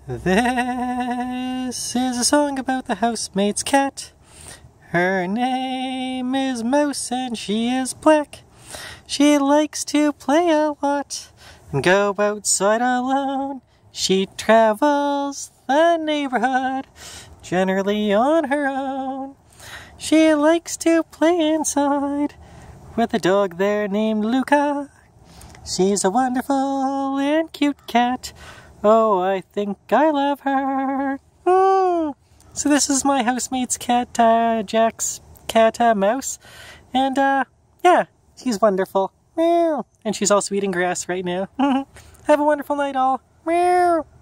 This is a song about the housemate's cat. Her name is Mouse and she is black. She likes to play a lot and go outside alone. She travels the neighborhood, generally on her own. She likes to play inside with a dog there named Luca. She's a wonderful and cute cat. Oh, I think I love her. So this is my housemate's cat, Jack's cat, Mouse. And, yeah, she's wonderful. Meow. And she's also eating grass right now. Have a wonderful night, all. Meow.